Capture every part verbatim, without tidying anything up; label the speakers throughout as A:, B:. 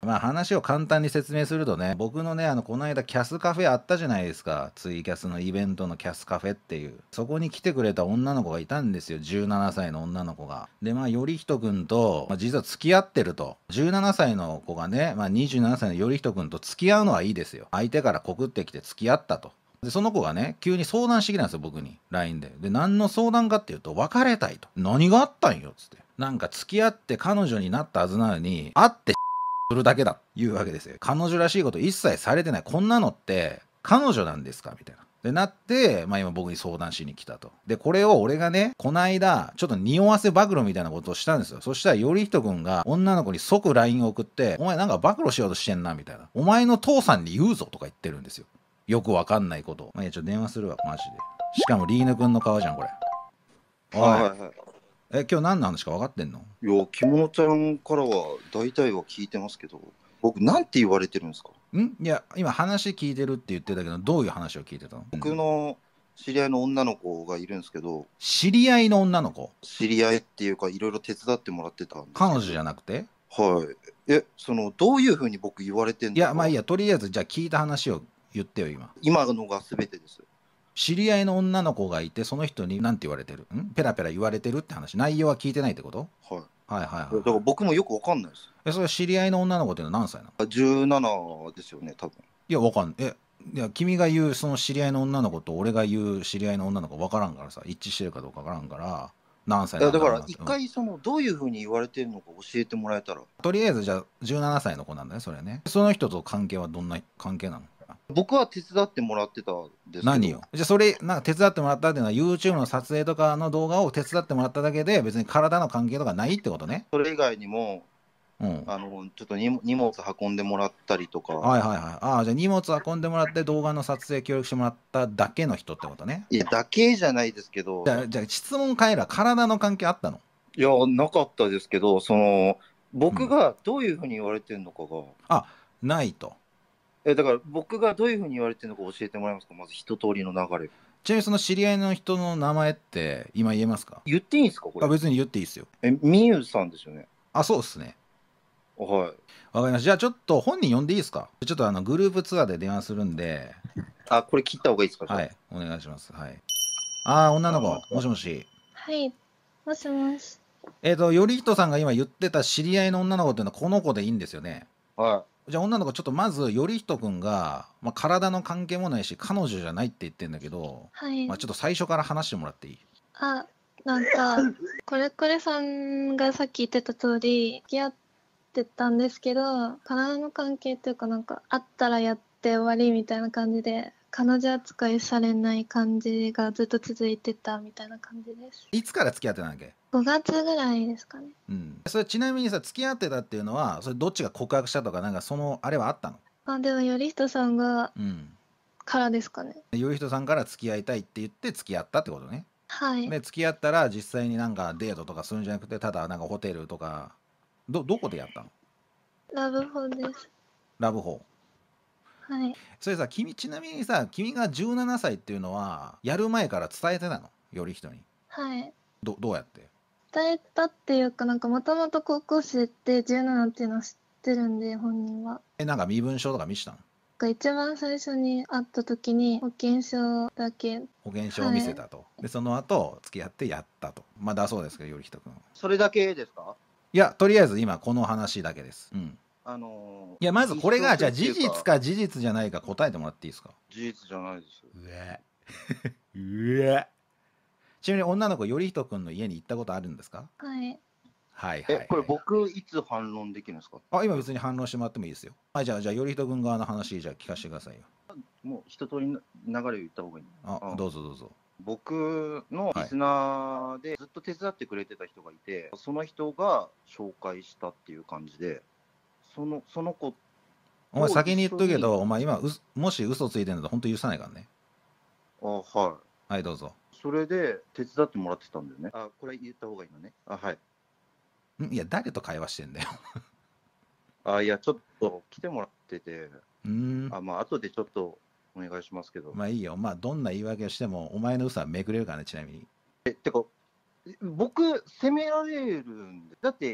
A: まあ話を簡単に説明するとね、僕のね、あの、この間キャスカフェあったじゃないですか。ツイキャスのイベントのキャスカフェっていう。そこに来てくれた女の子がいたんですよ。じゅうななさいの女の子が。で、まあ、よりひとくんと、まあ、実は付き合ってると。じゅうななさいの子がね、まあ、にじゅうななさいのよりひとくんと付き合うのはいいですよ。相手から告ってきて付き合ったと。で、その子がね、急に相談してきたんですよ、僕に。ライン で。で、何の相談かっていうと、別れたいと。何があったんよ、つって。なんか付き合って彼女になったはずなのに、会ってするだけだっていうわけですよ。彼女らしいこと一切されてない。こんなのって彼女なんですかみたいな。でなって、まあ今僕に相談しに来たと。で、これを俺がね、こないだ、ちょっと匂わせ暴露みたいなことをしたんですよ。そしたら、よりひとくんが女の子に即 ライン を送って、お前なんか暴露しようとしてんな、みたいな。お前の父さんに言うぞとか言ってるんですよ。よくわかんないことを。まあ、いや、ちょっと電話するわ、マジで。しかもリーヌくんの顔じゃん、これ。おい。
B: はいはいはい。
A: え、今日何の話か分かってんの？
B: いや、着物ちゃんからは大体は聞いてますけど、僕なんて言われてるんですか？
A: んいや、今話聞いてるって言ってたけど、どういう話を聞いてたの？
B: 僕の知り合いの女の子がいるんですけど、
A: 知り合いの女の子？
B: 知り合いっていうか、いろいろ手伝ってもらってたんですけど。
A: 彼女じゃなくて？
B: はい。え、その、どういうふうに僕言われてんのか。
A: いや、まあいいや、とりあえず、じゃあ聞いた話を言ってよ、今。
B: 今のが全てです。
A: 知り合いの女の子がいて、その人に何て言われてる？んペラペラ言われてるって話。内容は聞いてないってこと？
B: はい。
A: はいはいはい。
B: だから僕もよくわかんないです。
A: え、それ知り合いの女の子っていうのは何歳なの？
B: じゅうななですよね、多分。
A: いや、わかんない。え、いや、君が言うその知り合いの女の子と俺が言う知り合いの女の子分からんからさ、一致してるかどうか分からんから、何歳
B: いや、だか
A: なんだろうなって。
B: ら一回その、どういうふうに言われてるのか教えてもらえたら。
A: とりあえずじゃあじゅうななさいの子なんだね、それね。その人と関係はどんな関係なの？
B: 僕は手伝ってもらってたんですけど。
A: 何よ。じゃあそれ、なんか手伝ってもらったっていうのは YouTube の撮影とかの動画を手伝ってもらっただけで別に体の関係とかないってことね。
B: それ以外にも、
A: うん。
B: あの、ちょっと荷荷物運んでもらったりとか。
A: はいはいはい。ああ、じゃあ荷物運んでもらって動画の撮影協力してもらっただけの人ってことね。
B: いや、だけじゃないですけど。
A: じゃあ、じゃあ質問変えら、体の関係あったの？
B: いや、なかったですけど、その、僕がどういうふうに言われてるのかが。うん、
A: あ、ないと。
B: え、だから僕がどういうふうに言われてるのか教えてもらえますか？まず一通りの流れ。
A: ちなみにその知り合いの人の名前って今言えますか？
B: 言っていいんですかこれ？
A: あ、別に言っていいですよ。
B: え、みゆさんですよね。
A: あ、そうっすね。
B: はい。
A: わかりました。じゃあちょっと本人呼んでいいですか？ちょっとあのグループツアーで電話するんで。
B: あ、これ切った方がいいですか？
A: はい、お願いします。はい。ああ、女の子、
B: あ
A: もしもし。
C: はい、もしもし。
A: えっと、頼人さんが今言ってた知り合いの女の子っていうのはこの子でいいんですよね。
B: は
A: じゃあ女の子ちょっとまず頼人くんが、まあ、体の関係もないし彼女じゃないって言ってんだけど、
C: はい。
A: まあ、ちょっと最初から話してもらっていい？
C: あ、なんか、これこれさんがさっき言ってた通り、付き合ってたんですけど、体の関係っていうかなんか、会ったらやって終わりみたいな感じで、彼女扱いされない感じがずっと続いてたみたいな感じです。
A: いつから付き合ってたんだっけ？
C: ごがつぐらいですかね。
A: うん。それちなみにさ、付き合ってたっていうのは、それどっちが告白したとか、なんかその、あれはあったの？
C: あ、でも、よりひとさんが、
A: うん。
C: からですかね。
A: 頼人さんから付き合いたいって言って付き合ったってことね。
C: はい。
A: で、付き合ったら実際になんかデートとかするんじゃなくて、ただなんかホテルとか、ど、どこでやったの？
C: ラブホです。
A: ラブホ。
C: はい。
A: それさ、君、ちなみにさ、君がじゅうななさいっていうのは、やる前から伝えてたの？頼人に。
C: はい。
A: ど、どうやって？
C: 伝えたっていうか、なんかもともと高校生ってじゅうななっていうのは知ってるんで、本人は。
A: え、なんか身分証とか見したの？
C: が一番最初に会った時に保険証だけ。
A: 保険証を見せたと。で、その後、付き合ってやったと。まあ、だそうですけど、頼人君。
B: それだけですか？
A: いや、とりあえず今、この話だけです。うん。
B: あのー、
A: いや、まずこれが、じゃあ事
B: 一生懸命
A: 実か事実じゃないか答えてもらっていいですか？
B: 事実じゃないです。
A: うえ。うえ。ちなみに女の子、頼人君の家に行ったことあるんですか？
C: はい。
A: はいはい、はい。
B: え、これ僕いつ反論できるんですか？
A: あ、今別に反論してもらってもいいですよ。はい、じゃあ、じゃあ、頼人君側の話、じゃあ聞かせてくださいよ。
B: もう一通りの流れを言った方がいい。
A: あ、
B: うん、
A: どうぞどうぞ。
B: 僕のリスナーでずっと手伝ってくれてた人がいて、はい、その人が紹介したっていう感じで、そのその子
A: お前先に言っとくけど、お前今うもし嘘ついてんだと本当許さないからね。
B: あ、はい。
A: はい、どうぞ。
B: それで手伝ってもらってたんだよね。あ、これ言った方がいいのね。あ、はい。
A: んいや、誰と会話してんだよ。
B: あ、いや、ちょっと来てもらってて、
A: うん。
B: あ、まあ、後でちょっとお願いしますけど。
A: まあいいよ。まあ、どんな言い訳をしても、お前の嘘はめくれるからね、ちなみに。
B: え、てか、僕、責められるんで、だって、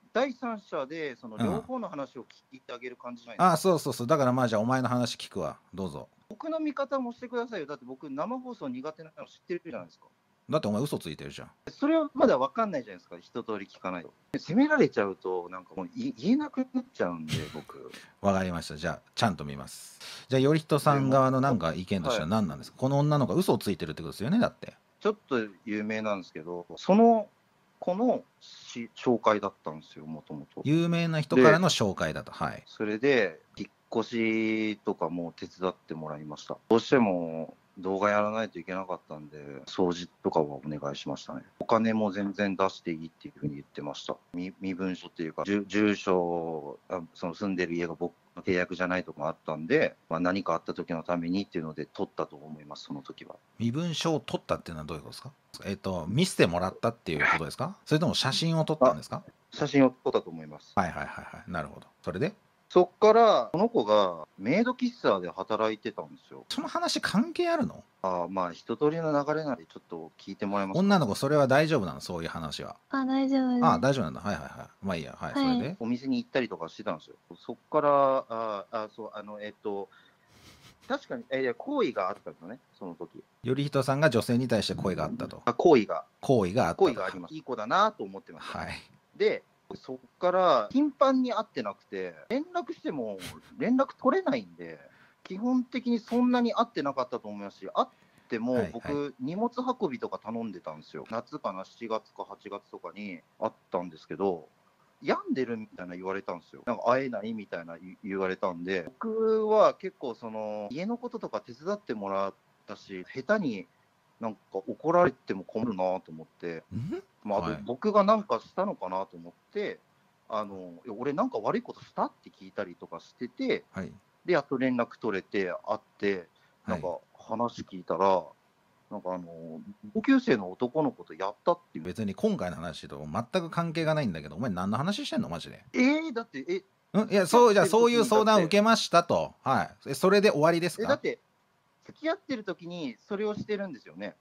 B: 第三者でその
A: うん
B: 両方の話を聞いてあげる感じじゃないですか。
A: ああ、そうそうそう。だからまあじゃあお前の話聞くわ。どうぞ。
B: 僕の味方もしてくださいよ。だって僕、生放送苦手なの知ってるじゃないですか。
A: だってお前嘘ついてるじゃん。
B: それはまだ分かんないじゃないですか、一通り聞かないと。責められちゃうと、なんかもうい言えなくなっちゃうんで、僕。
A: わかりました。じゃあちゃんと見ます。じゃあ頼人さん側のなんか意見としては何なんですか、この女の子が嘘をついてるってことですよね、だって。
B: ちょっと有名なんですけど、その子のし紹介だったんですよ、もともと。
A: 有名な人からの紹介だと。はい。
B: それで、引っ越しとかも手伝ってもらいました。どうしても動画やらないといけなかったんで、掃除とかはお願いしましたね。お金も全然出していいっていうふうに言ってました。身身分証っていうか、住住所あ、その住んでる家が僕の契約じゃないとかあったんで、まあ、何かあった時のためにっていうので取ったと思います、その時は。
A: 身分証を取ったっていうのはどういうことですか？えっ、と、見せてもらったっていうことですか？それとも写真を撮ったんですか？
B: 写真を撮ったと思います。
A: はいはいはいはい。なるほど。それで
B: そっから、この子がメイド喫茶で働いてたんですよ。
A: その話関係あるの？
B: ああ、まあ、一通りの流れなんで、ちょっと聞いてもらえますか。
A: 女の子それは大丈夫なの？そういう話は。
C: あ、大丈夫です。
A: ああ、大丈夫なんだ。はいはいはい。まあいいや。はい。
C: はい
A: それで
B: お店に行ったりとかしてたんですよ。そっから、ああ、そう、あの、えっと、確かに、えいや、好意があったんですよね、その時。
A: 頼人さんが女性に対して恋があったと。
B: あ、好意が、
A: 好意があったと。
B: 好意があります。いい子だなと思ってました。
A: はい。
B: で、そっから頻繁に会ってなくて、連絡しても連絡取れないんで、基本的にそんなに会ってなかったと思いますし、会っても
A: はいはい
B: 僕、荷物運びとか頼んでたんですよ。夏かな、しちがつかはちがつとかに会ったんですけど、病んでるみたいな言われたんですよ。なんか会えないみたいな言言われたんで、僕は結構その家のこととか手伝ってもらったし、下手になんか怒られても困るなと思って、
A: ん
B: まあ、あ
A: はい
B: と僕がなんかしたのかなと思って、あのいや俺なんか悪いことしたって聞いたりとかしてて、
A: はい。
B: で、やっと連絡取れて、会って、
A: は
B: ないんか話聞いたら、なんかあの、同級生の男の子とやったっていう。
A: 別に今回の話と全く関係がないんだけど、お前何の話してんのマジで。
B: えー、だって、え、
A: うん、いや、そう、じゃあそういう相談を受けましたと。はい。えそれで終わりですか？
B: えだって、付き合ってる時にそれをしてるんですよね。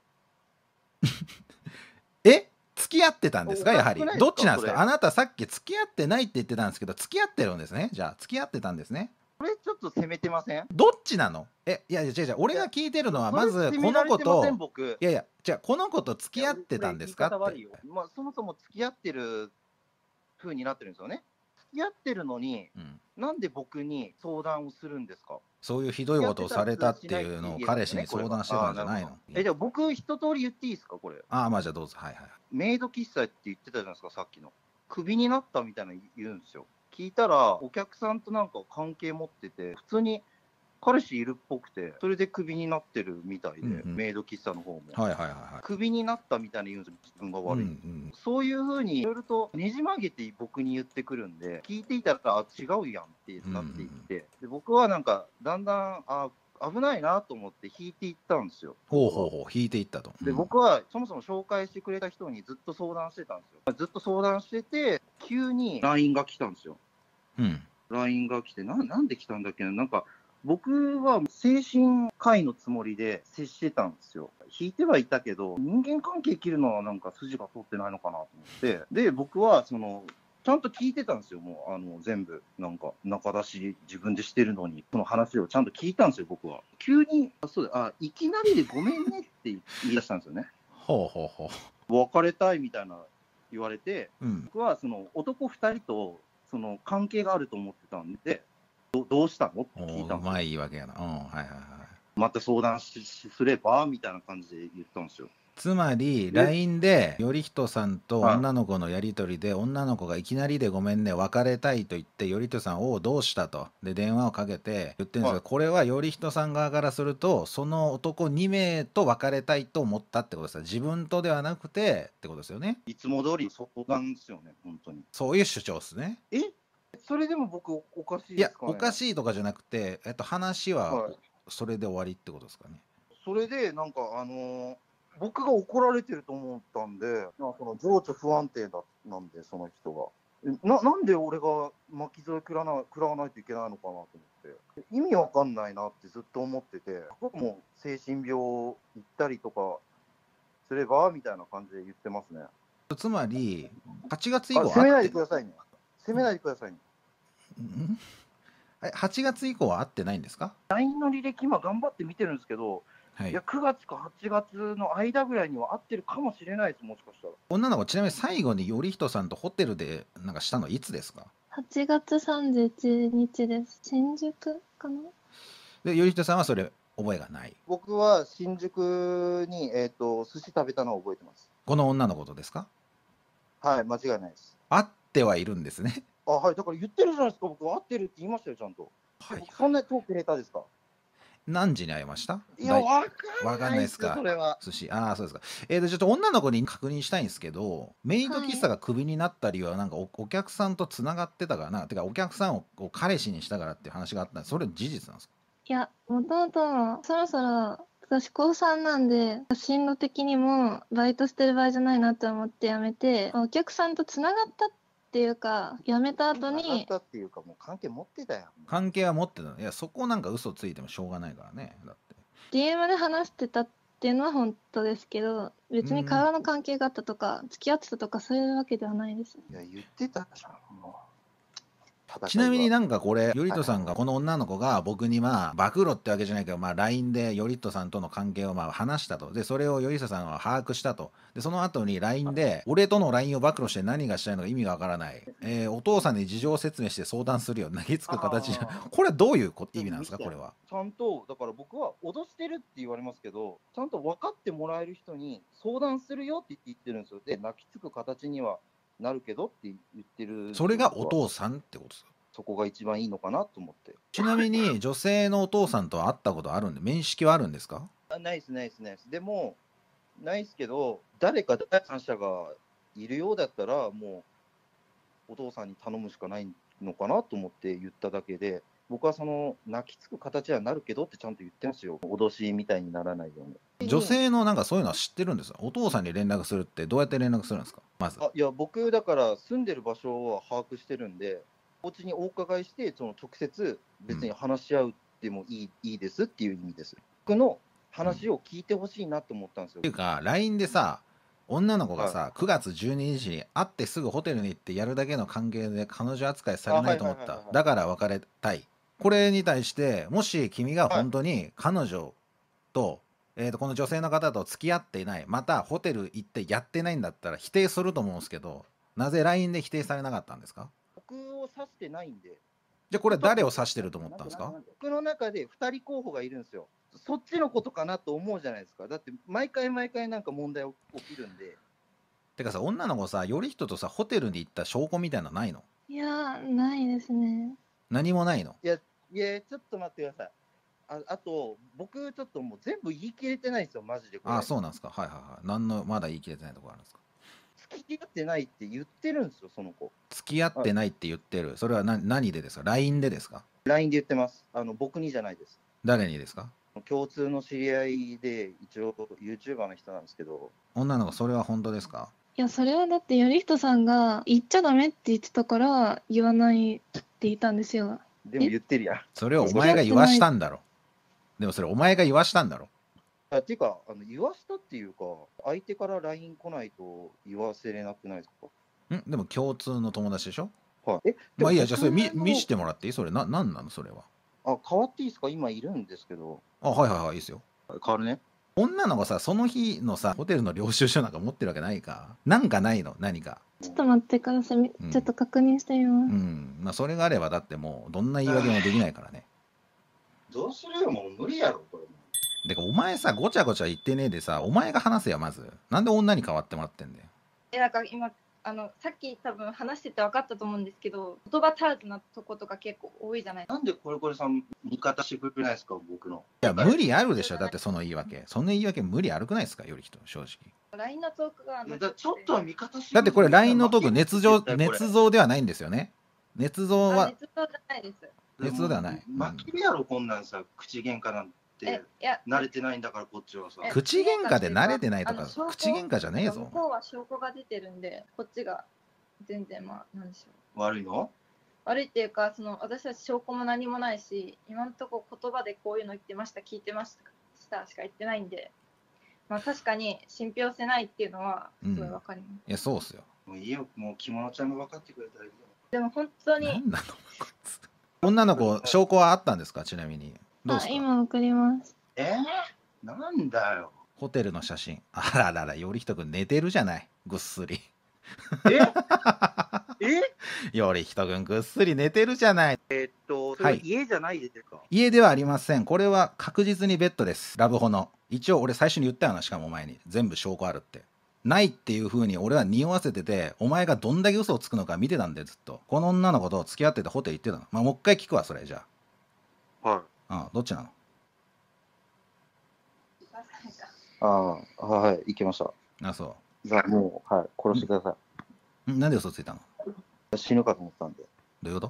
A: え付き合ってたんですか？やはり
B: おかしくないですか
A: どっちなんです
B: それ
A: か？あなたさっき付き合ってないって言ってたんですけど、付き合ってるんですね。じゃあ付き合ってたんですね。
B: これちょっと責めてません？
A: どっちなの？え、いやいや違う違う、俺が聞いてるのはまず
B: それ責
A: この子
B: められてません
A: と、
B: 僕。
A: いやいや、じゃあこの子と付き合ってたんですかって
B: いやこれ言い方悪いよ。まあ、そもそも付き合ってる風になってるんですよね。付き合ってるのに、
A: うん、
B: なんで僕に相談をするんですか？
A: そういうひどいことをされたっていうのを彼氏に相談してたんじゃないの？
B: え、じゃあ僕一通り言っていいですかこれ。
A: ああ、まあじゃあどうぞ。はいはい。
B: メイド喫茶って言ってたじゃないですか、さっきの。クビになったみたいな言うんですよ。聞いたら、お客さんとなんか関係持ってて、普通に彼氏いるっぽくて、それでクビになってるみたいで、
A: うんうん
B: メイド喫茶の方も。
A: はいはいはいはい。
B: クビになったみたいに言うんですよ、自分が悪い。
A: うんうん
B: そういうふうにいろいろとねじ曲げて僕に言ってくるんで、聞いていたら、あ、違うやんってなっていって、で僕はなんか、だんだん、あ、危ないなと思って引いていったんですよ。
A: ほうほうほう、引いていったと。
B: で、
A: うん
B: 僕はそもそも紹介してくれた人にずっと相談してたんですよ。ずっと相談してて、急に ライン が来たんですよ。
A: うん。
B: ライン が来て、ななんで来たんだっけな、なんか、僕は精神科医のつもりで接してたんですよ。引いてはいたけど、人間関係切るのはなんか筋が通ってないのかなと思って、で、僕はその、ちゃんと聞いてたんですよ、もう、あの、全部。なんか、中出し自分でしてるのに、その話をちゃんと聞いたんですよ、僕は。急に、あ、そうだ、あ、いきなりでごめんねって言い出したんですよね。
A: ほうほうほ
B: 別れたいみたいな言われて、
A: う。うん。
B: 僕はその男ふたりとその関係があると思ってたんで、どどうしたのって
A: お
B: 聞いたんですよ。
A: ーうまいわけやな。うん、はいはいはい。
B: また相談ししすればみたいな感じで言ったんですよ。
A: つまり
B: え
A: ライン で頼人さんと
B: はい
A: 女の子のやり取りで、女の子がいきなりでごめんね別れたいと言って頼人さんをどうしたとで電話をかけて言ってるんですが、
B: はい
A: これは頼人さん側からするとその男にめいと別れたいと思ったってことですよ。自分とではなくてってことですよね。
B: いつも通り相談ですよね、本当に。
A: そういう主張ですね。
B: えそれでも僕お、おかしい
A: いや
B: ですかね。
A: おかしいとかじゃなくて、えっと、話は
B: はい、
A: それで終わりってことですかね。
B: それで、なんか、あのー僕が怒られてると思ったんで、なんかその情緒不安定だなんで、その人が。えななんで俺が巻き添え食らな食らわないといけないのかなと思って、意味わかんないなってずっと思ってて、僕も精神病行ったりとかすればみたいな感じで言ってますね。
A: つまりはちがつ以
B: あ、
A: 降
B: 責めない
A: 会って
B: でくださいね。 責めないでくださいね。
A: うんえはちがつ以降は会ってないんですか？
B: ライン の履歴今頑張って見てるんですけど、
A: はい
B: いや、くがつかはちがつの間ぐらいには会ってるかもしれないです、もしかしたら。
A: 女の子、ちなみに最後に頼人さんとホテルでなんかしたのいつですか？
C: はちがつさんじゅういちにちです。新宿かな。
A: で頼人さんはそれ覚えがない。
B: 僕は新宿に、えー、と寿司食べたのを覚えてます。
A: この女の子とですか？
B: はい、間違いないです。
A: 会ってはいるんですね。
B: あ、はい、だから言ってるじゃないですか、僕、会ってるって言いましたよ、ちゃんと。
A: はい。
B: 僕そんなトーク下手ですか？
A: 何時に会いました？
B: いや、
A: だい
B: わ
A: わか
B: かんないっすよ、
A: んないですか。
B: それは。
A: 寿司。ああ、そうですか。えーと、ちょっと女の子に確認したいんですけど、メイド喫茶がクビになった理由は、なんかおお客さんとつながってたからな、てか、お客さんをこう彼氏にしたからっていう話があったんです。それ事実なんですか？
C: いや、もともと、そろそろ、私高さんなんで、進路的にもバイトしてる場合じゃないなと思って辞めて、お客さんとつながったっていうか、辞めた後
B: なかっ
C: に、
B: たっていうか、もう関係持ってたよ。
A: 関係は持ってたの。いや、そこなんか嘘ついてもしょうがないからね。だって。
C: ディーエム で話してたっていうのは本当ですけど、別に体の関係があったとか、付き合ってたとか、そういうわけではないですね。
B: いや、言ってたじゃん、もう。
A: ちなみに
B: な
A: なんかこれ、頼人さんがこの女の子が僕にまあ暴露ってわけじゃないけど、まあ ライン で頼人さんとの関係をまあ話したと。で、それを頼人さんは把握したと。で、その後に ライン で、俺との ライン を暴露して何がしたいのか意味がわからない。えーお父さんに事情説明して相談するよ。投げつく形じゃ。これはどういうこ意味なんですか、これは。
B: ちゃんと、だから僕は脅してるって言われますけど、ちゃんと分かってもらえる人に相談するよって言ってるんですよ。で、泣きつく形にはなるけどって言ってるんですよ。
A: それがお
B: 僕は
A: 父さんってことですか？
B: そこが一番いいのかなと思って。
A: ちなみに女性のお父さんとは会ったことあるんで、面識はあるんですか？
B: あ、ないです、ないです、ないです。でも、ないですけど、誰か第三者がいるようだったら、もうお父さんに頼むしかないのかなと思って言っただけで、僕はその泣きつく形はなるけどってちゃんと言ってますよ。脅しみたいにならないように。
A: 女性のなんかそういうのは知ってるんですか？お父さんに連絡するってどうやって連絡するんですか、まず。
B: あ、いや、僕、だから住んでる場所は把握してるんで、お家にお伺いして、その直接、別に話し合うってもいい,、いいですっていう意味です。僕の話を聞いてほしいなと思ったんですよ。
A: っていうか ライン でさ、女の子がさ、くがつじゅうににちに会ってすぐホテルに行ってやるだけの関係で彼女扱いされないと思った
B: あはいはいはいはい。
A: だから別れたい。これに対してもし君が本当に彼女と、えーとこの女性の方と付き合っていない、またホテル行ってやってないんだったら否定すると思うんですけど、なぜ ライン で否定されなかったんですか？
B: 僕を指してないんで。
A: じゃあこれ誰を指してると思ったんですか？
B: 僕の中でふたり候補がいるんですよ。そっちのことかなと思うじゃないですか。だって、毎回毎回なんか問題起きるんで。
A: てかさ、女の子さ、頼人とさ、ホテルに行った証拠みたいなのないの？
C: いやー、ないですね。
A: 何もないの？
B: いや、いや、ちょっと待ってください。ああと、僕、ちょっともう全部言い切れてないんですよ、マジでこれ。
A: ああ、そうなんですか。はいはいはい。何のまだ言い切れてないところあるんですか？
B: 付き合ってないって言ってるんですよ、その子。
A: 付き合ってないって言ってる。それは何何でですか？ ライン でですか？
B: ライン で言ってます。あの僕にじゃないです。
A: 誰にですか？
B: 共通の知り合いで、一応 YouTuber の人なんですけど、
A: 女の子、それは本当ですか？
C: いや、それはだって頼人さんが言っちゃダメって言ってたから言わないって言ったんですよ。
B: でも言ってるやん。
A: それをお前が言わしたんだろ。でもそれお前が言わしたんだろ。
B: あっていうかあの、言わしたっていうか、相手から ライン 来ないと言わせれなくないですか？
A: んでも共通の友達でしょ？
B: はい。え、
A: まあいいや、じゃあそれ見
B: 僕の
A: 見してもらっていい？それな、なんなのそれは。
B: あ、変わっていいですか？今いるんですけど。
A: あ、はいはいはい、いいですよ。
B: 変わるね。
A: 女の子さ、その日のさ、ホテルの領収書なんか持ってるわけないか。なんかないの？何か。
C: ちょっと待ってください。み
A: うん
C: ちょっと確認してみ
A: う
C: ます。
A: ん。まあそれがあればだってもうどんな言い訳もできないからね。
B: どうするよ、もう無理やろ、これ。
A: でかお前さ、ごちゃごちゃ言ってねえでさ、お前が話せよ、まず。なんで女に変わってもらってんだよ。
D: え、なんか今、あの、さっき多分話してて分かったと思うんですけど、言葉足らずなとことか結構多いじゃないですか。
B: なんでこれこれさん、味方してくれないですか、僕の。
A: いや、無理あるでしょ。だってその言い訳。その言い訳無理悪くないですか、より人、正直。
D: ライン のトークがなくて。
B: だちょっとは味方して
A: だってこれ ライン のトーク、
B: 負け
A: 捏造、
B: 絶対これ
A: 捏造ではないんですよね。捏造
D: あ、
A: は、
D: 熱造じゃないです。
A: 捏造ではない。
B: 負けるやろ、こんなんさ、口喧嘩なん
D: え
B: て。、
D: いや、
B: 慣れてないんだから、こっちはさ。
D: え
A: 口喧嘩で慣れてないとか
D: あの証拠
A: 口喧嘩じゃねえぞ
D: 向こうは証拠が出てるんで、こっちが全然まあ、なんでしょう。
B: 悪いの
D: 悪いっていうか、その私は証拠も何もないし、今のところ言葉でこういうの言ってました、聞いてましたしか言ってないんで、まあ確かに信憑性ないっていうのはすごいわかります。
A: いや、そうっすよ。
B: もういいよ、もう着物ちゃんが分かってくれたらいいよ。
D: でも本当に
A: なんなのこいつ。女の子証拠はあったんですか、ちなみに。どうで
C: あ、
A: すか。
C: 今送ります。
B: えー、なんだよ。
A: ホテルの写真。あららら、よりひとくん寝てるじゃない、ぐっすり。
B: ええ
A: よりひとくんぐっすり寝てるじゃない。
B: えーっと、そ
A: はい
B: れ家じゃないですか。
A: 家ではありません。これは確実にベッドです。ラブホの。一応俺最初に言ったよな、しかもお前に。全部証拠あるって。ないっていう風に俺は匂わせてて、お前がどんだけ嘘をつくのか見てたんでずっと。この女の子と付き合っててホテル行ってたの。まあもう一回聞くわ、それじゃ
B: はい。
A: あ。うん、どっちなの。
B: ああ、はい、行きました。
A: あ、そ
B: じゃあもう、はい、殺してくださ
A: う。んなんで嘘ついたの。
B: い。死ぬかと思ったんで。
A: どういうこと。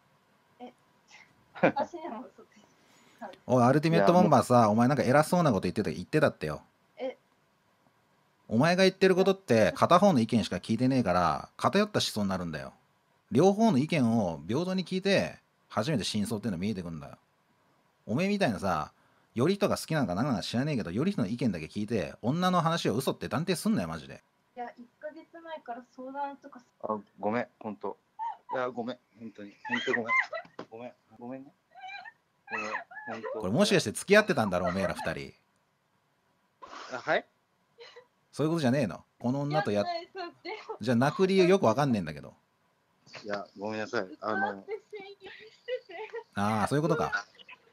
D: 私にも嘘ついてた。
A: おい、アルティメットボンバーさ、お前なんか偉そうなこと言ってた言ってたってよ。
D: え
A: お前が言ってることって片方の意見しか聞いてねえから偏った思想になるんだよ。両方の意見を平等に聞いて初めて真相っていうのが見えてくるんだよ。おめえみたいなさ、より人が好きなのか何なのか知らねえけど、より人の意見だけ聞いて女の話を嘘って断定すんなよマジで。
D: いや、いっかげつまえから相談とか
B: あ、ごめん、ほんと。いや、ごめん、ほんとに。ほんとごめん。ごめん、ごめんね。ごめん、ほんと。
A: これもしかして付き合ってたんだろおめえら二人。
B: あ、はい
A: そういうことじゃねえの。この女とやっ
D: ないそうって
A: じゃあ泣く理由よくわかんねえんだけど。
B: いや、ごめんなさい。あ
D: だっ
B: の、
D: て宣言してて
A: ああ、そういうことか。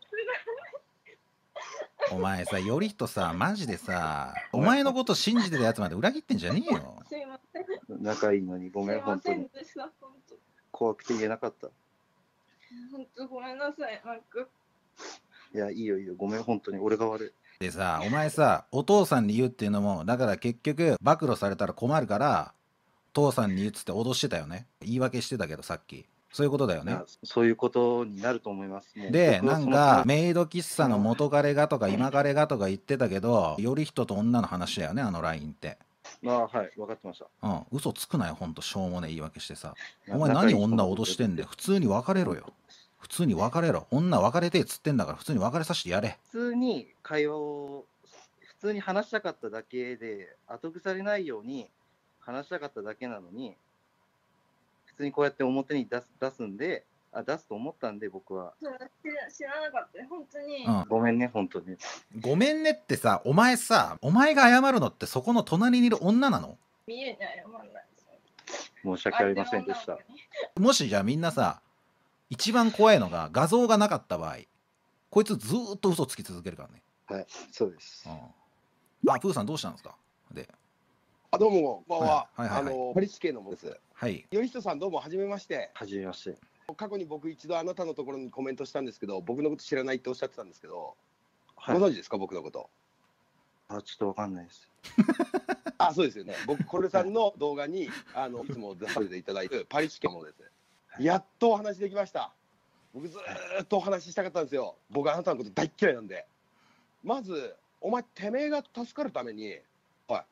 A: お前さ、より人さ、マジでさ、お前のこと信じてたやつまで裏切ってんじゃねえよ。
D: すいません。
B: 仲いいのにごめん、
D: すいません
B: ほんとに。
D: でした。本当。
B: 怖くて言えなかった。
D: 本当ごめんなさい。なんか
B: いや、いいよいいよ。ごめん、ほんとに。俺が悪い。
A: でさ、お前さ、お父さんに言うっていうのも、だから結局、暴露されたら困るから、父さんに言うっつって脅してたよね。言い訳してたけど、さっき。そういうことだよね
B: いや。そういうことになると思います。もう
A: で、
B: 僕はその
A: なんか、メイド喫茶の元彼がとか今彼がとか言ってたけど、より人と女の話だよね、あのラインって。
B: まあ、はい、分かってました。
A: うん、嘘つくなよ、ほんと、しょうもねえ言い訳してさ。
B: いや
A: お前何
B: 仲いい人
A: 女脅してんだよ。普通に別れろよ。普通に別れろ。女別れてえっつってんだから、普通に別れさせてやれ。
B: 普通に会話を、普通に話したかっただけで、後腐れないように話したかっただけなのに、普通にこうやって表に出す出すんで、あ、出すと思ったんで、僕は。
D: 知ら知らなかった。本当に。
A: うん。
B: ごめんね、本当に。
A: ごめんねってさ、お前さ、お前が謝るのってそこの隣にいる女なの。
D: 見えないよ、まんない。
B: 申し訳ありませんでした。
A: もしじゃあみんなさ、一番怖いのが画像がなかった場合、こいつずーっと嘘つき続けるからね。
B: はい、そうです。
A: うん、あ、プーさんどうしたんですか。で、
E: あ、どうも、こんばんは。
A: はいはいはいはい
E: あの、パリス系のものです。
A: はい。
E: よりひとさん、どうも、はじめまして。
B: はじめまして。
E: 過去に僕、一度あなたのところにコメントしたんですけど、僕のこと知らないっておっしゃってたんですけど、
B: はい。
E: ご存知ですか、僕のこと。
B: あ、ちょっとわかんないです。
E: あ、そうですよね。僕、コルさんの動画に、あの、いつも出させていただいてるパリス系のものです。やっとお話できました。僕、ずーっとお話ししたかったんですよ。僕、あなたのこと大っ嫌いなんで。まず、お前、てめえが助かるために、はい、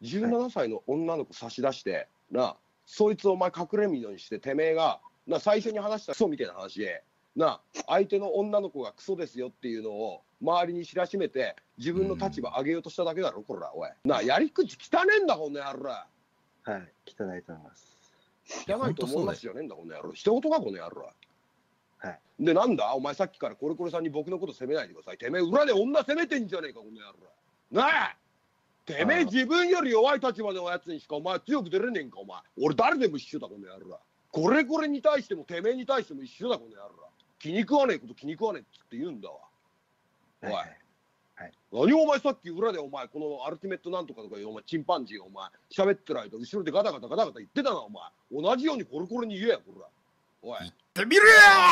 E: じゅうななさいの女の子差し出して、な、そいつをお前隠れみのにして、てめえが、な、最初に話したクソみたいな話で、な、相手の女の子がクソですよっていうのを周りに知らしめて、自分の立場上げようとしただけだろ、こら、おい。な、やり口汚ねえんだ、この野郎。
B: はい、汚いと思います。
E: 汚いと思いますじゃねえんだ、この野郎。一言か、この野郎。
B: はい。
E: で、なんだお前さっきからコレコレさんに僕のこと責めないでください。てめえ裏で女責めてんじゃねえか、この野郎。なあてめえ自分より弱い立場のやつにしかお前強く出れねえんか、お前。俺誰でも一緒だ、この野郎。これこれに対してもてめえに対しても一緒だ、この野郎。気に食わねえこと気に食わねえって言うんだわ。おい。
B: はいはい、
E: 何お前さっき裏でお前このアルティメットなんとかとかいうお前チンパンジーがお前喋ってる間後ろでガタガタガタガタ言ってたなお前。同じようにコレコレに言えや、こら。おい。
A: 言ってみるよ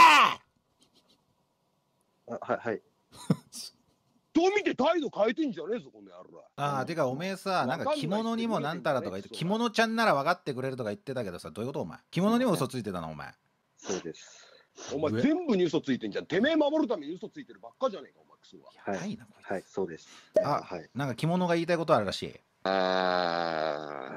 B: あ、はい、はい。
E: どう見て態度変えてんじゃねえぞ、この野郎。
A: ああ、てかおめえさ、なんか着物にもなんたらとか言って、着物ちゃんなら分かってくれるとか言ってたけどさ、どういうことお前。着物にも嘘ついてたのお前。
B: そうです。
E: お前全部に嘘ついてんじゃん。てめえ守るために嘘ついてるばっかじゃねえか、お前クソは。
B: はい、
A: なこいつ。
B: はい、そうです。
A: あ、
B: はい。
A: なんか着物が言いたいことあるらしい。
B: あ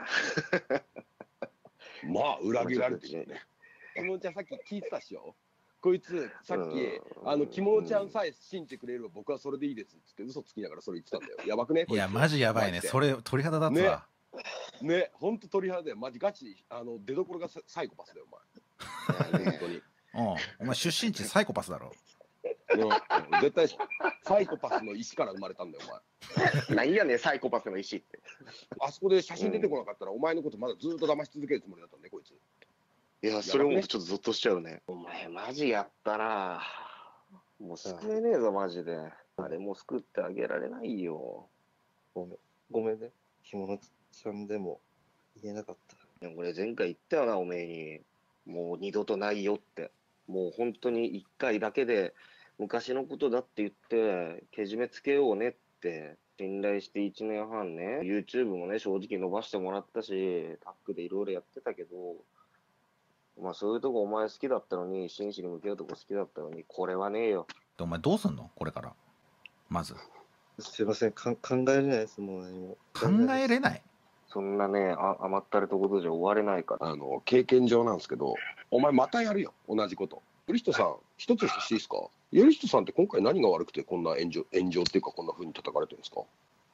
E: まあ、裏切られてるね。着物ちゃんさっき聞いてたっしょ。こいつ、さっき、あの、着物ちゃんさえ信じてくれれば僕はそれでいいですって嘘つきながらそれ言ってたんだよ。やばくね
A: いや、マジやばいね。それ、鳥肌立つわ。
E: ね、ほんと鳥肌だよ。マジガチ、あの、出所がサイコパスだよ、お前。 本当に。
A: うん、お前出身地サイコパスだろ。
E: うん、絶対サイコパスの石から生まれたんだよお前。
F: 何やねんサイコパスの石って。
E: あそこで写真出てこなかったら、お前のことまだずっと騙し続けるつもりだったんでこいつ。
F: いやそれもちょっとゾッとしちゃうね。お前マジやったな。もう救えねえぞマジで。あれもう救ってあげられないよ。
G: ごめんごめんね。ひものちゃんでも言えなかった。
F: いや俺前回言ったよなおめえに。もう二度とないよって。もう本当に一回だけで昔のことだって言ってけじめつけようねって信頼していちねんはんね YouTube もね正直伸ばしてもらったしタッグでいろいろやってたけど、まあそういうとこお前好きだったのに真摯に向き合うとこ好きだったのにこれはねえよ。
A: でお前どうすんのこれからまず。
G: すいません、か考えれないですもん何も。
A: 考えれない。
F: そんなねあ甘ったれたことじゃ終われないから。
E: あの経験上なんですけど、お前またやるよ同じこと。頼人さん一つしていいですか。頼人さんって今回何が悪くてこんな炎上炎上っていうかこんな風に叩かれてるんですか。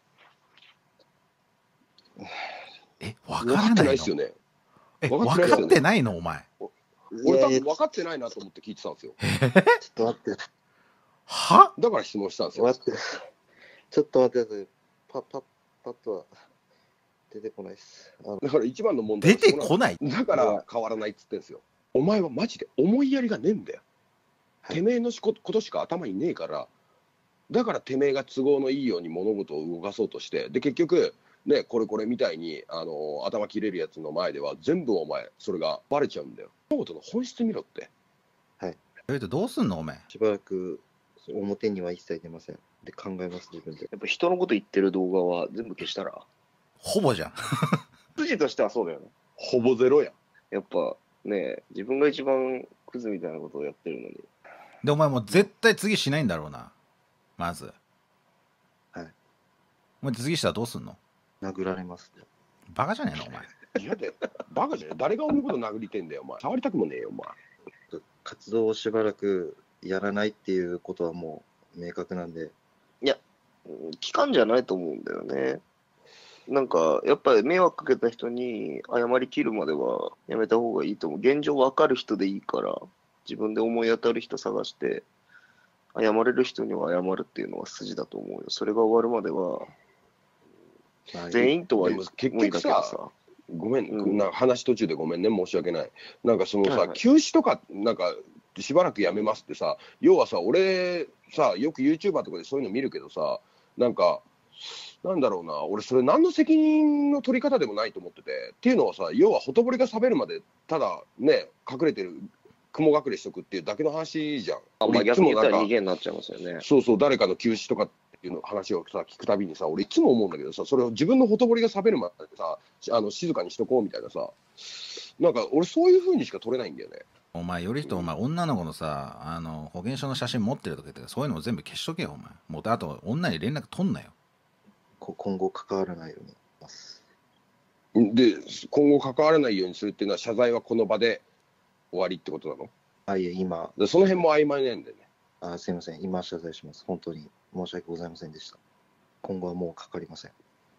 A: え分
E: 分かって
A: からなの
E: ないいですよね。
A: え
E: 分
A: 分かっ
E: かってないですよね
A: てないのお前。
E: 俺多
G: いやいや
E: 分分かってないなと思って聞いてたんですよ。
G: ちょっと待って
A: は
E: だから質問したんですよ。
G: 待ってちょっと待ってください。パパパッとは出てこないです。あの
E: だから一番の問題
A: 出
E: は
A: てこない。
E: だから変わらないっつってんですよ。お前はマジで思いやりがねえんだよ。
G: はい
E: てめえのしこことしか頭にねえから、だからてめえが都合のいいように物事を動かそうとして、で結局ねこれこれみたいにあの頭切れるやつの前では全部お前それがバレちゃうんだよ。物事の本質見ろって。
A: えどうすんのお前。
G: しばらく表には一切出ません。で考えます自分で。
F: やっぱ人のこと言ってる動画は全部消したら
A: ほぼじゃん。
F: 筋としてはそうだよね。
E: ほぼゼロやん。
F: やっぱね自分が一番クズみたいなことをやってるのに。
A: でお前もう絶対次しないんだろうなまず。
G: はい。
A: お前次したらどうすんの。
G: 殴られます。
A: バカじゃねえのお前。
E: いやでバカじゃねえ。誰が俺のこと殴りてんだよお前。触りたくもねえよお前。
G: 活動をしばらくやらないっていうことはもう明確なんで。
F: うん期間じゃないと思うんだよね。なんかやっぱり迷惑かけた人に謝りきるまではやめた方がいいと思う。現状分かる人でいいから自分で思い当たる人探して謝れる人には謝るっていうのは筋だと思うよ。それが終わるまでは
G: まあ
F: 全員とは
E: でも結
F: 無理
E: 局さ
F: だけどさ。
E: ごめん、
F: うん
E: な話途中でごめんね、申し訳ない。なんかそのさ、
F: はいはい
E: 休止とか、なんかしばらくやめますってさ、要はさ、俺さ、よく YouTuber とかでそういうの見るけどさ、なんか、なんだろうな、俺、それ、何の責任の取り方でもないと思ってて、っていうのはさ、要はほとぼりが冷めるまで、ただね、隠れてる、雲隠れしとくっていうだけの話じゃん。
F: あまあ
E: 俺い
F: 逆に言ったら
E: つもなんか
F: 逃げになっちゃいますよね。
E: そうそう、誰かの休止とかっていうの話をさ聞くたびにさ、俺いつも思うんだけどさ、それを自分のほとぼりが冷めるまでさ、あの静かにしとこうみたいなさ、なんか俺そういう風にしか取れないんだよね。
A: お前より人お前女の子のさあの保険証の写真持ってるとか言ってそういうのも全部消しとけよお前。もうあと女に連絡取んなよ。
G: こ今後関わらないようにします。
E: で、今後関わらないようにするっていうのは、謝罪はこの場で終わりってことなの？
G: あ、いえ、今、
E: でその辺も曖昧なんだよね。
G: あ、すいません。今謝罪します。本当に申し訳ございませんでした。今後はもうかかりません。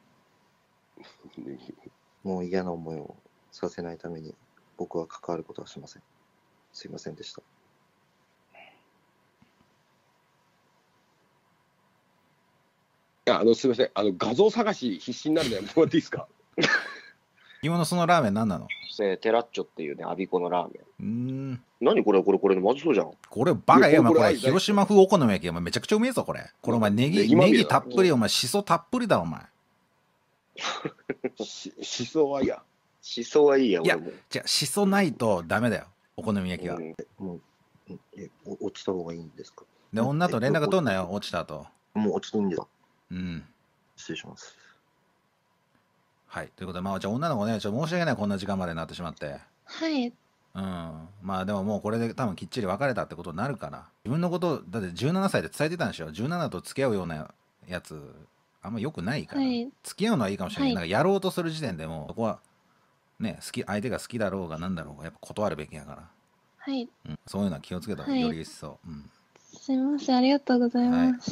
G: もう嫌な思いをさせないために僕は関わることはしません。すいませんでした。
E: いや、あのすみません、あの画像探し必死になるのやめてもらっていいですか？
A: 今のそのラーメン何なの。
F: でテラッチョっていうね、アビコのラーメン。
A: うーん
F: 何これこれこれ、まずそうじゃん。
A: これバカやお前これ
E: いやこれ
A: 広島風お好み焼きお前めちゃくちゃうめえぞこれ。これお前ネギ
E: ネギまみれだ
A: ネギたっぷりお前しそたっぷりだお前。
E: ししそはいや。
F: しそはいいや、
A: いや
F: 俺も。
A: じゃあしそないとダメだよお好み焼きは。
F: うん
G: もう、うんえ、お落ちた方がいいんですか？
A: で女と連絡取んなよ落ちた後。
G: もう落ちていいんですか？
A: うん
G: 失礼します。
A: はいということでまあじゃあ女の子ねちょっと申し訳ないこんな時間までになってしまって。
C: はい。
A: うんまあでももうこれで多分きっちり別れたってことになるから自分のことだってじゅうななさいで伝えてたんでしょ。じゅうななと付き合うようなやつあんま良くないから、
C: はい
A: 付き合うのはいいかもしれない、
C: はい
A: なんかやろうとする時点でもうそこはね好き相手が好きだろうがなんだろうがやっぱ断るべきやから、
C: はい。
A: うん、そういうのは気をつけた方が
C: はい
A: より一層、うん
C: すみません。ありがとうございます。